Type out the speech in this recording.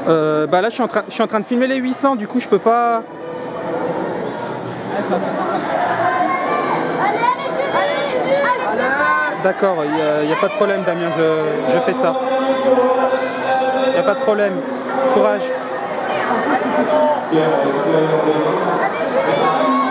Bah là je suis en train de filmer les 800, du coup je peux pas... D'accord, il n'y a pas de problème Damien, je fais ça. Il n'y a pas de problème. Courage.